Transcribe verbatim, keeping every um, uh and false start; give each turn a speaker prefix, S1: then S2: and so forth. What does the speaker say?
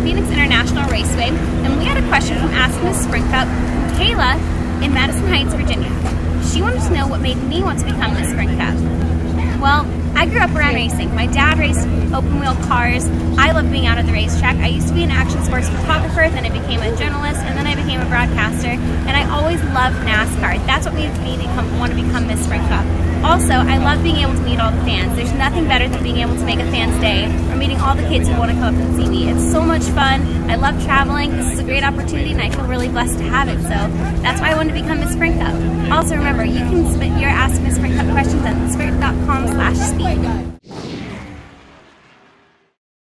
S1: Phoenix International Raceway, and we had a question from Ask Miss Sprint Cup, Kayla in Madison Heights, Virginia. She wanted to know what made me want to become Miss Sprint Cup. Well, I grew up around racing. My dad raced open wheel cars. I love being out at the racetrack. I used to be an action sports photographer, then I became a journalist, and then I became a broadcaster, and I always loved NASCAR. That's what made me become, want to become Miss Sprint Cup. Also, I love being able to meet all the fans. There's nothing better than being able to make a fan's day or meeting all the kids who want to come up and see me. It's so much fun. I love traveling. This is a great opportunity, and I feel really blessed to have it. So that's why I wanted to become Miss Sprint Cup. Also, remember, you can submit your Ask Miss Sprint Cup questions at sprint dot com slash speak.